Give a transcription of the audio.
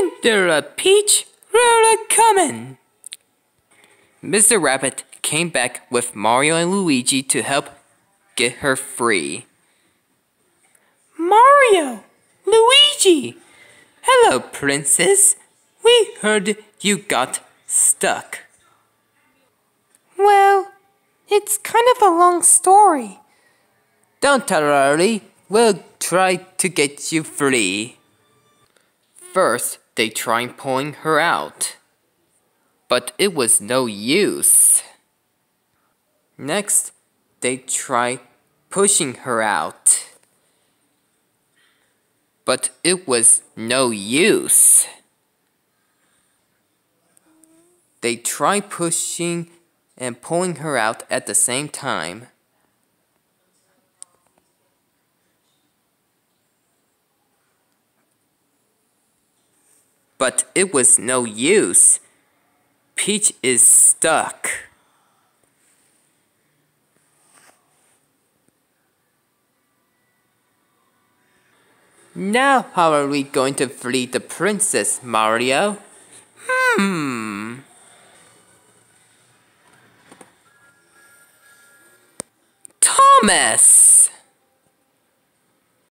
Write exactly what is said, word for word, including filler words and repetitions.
Ain't there a Peach? Really coming? Mister Rabbit came back with Mario and Luigi to help get her free. Mario! Luigi! Hello, Princess. We heard you got stuck. Well, it's kind of a long story. Don't tell her early. We'll try to get you free. First, they tried pulling her out, but it was no use. Next, they tried pushing her out, but it was no use. They tried pushing and pulling her out at the same time. But it was no use. Peach is stuck. Now how are we going to free the princess, Mario? Hmm... Thomas!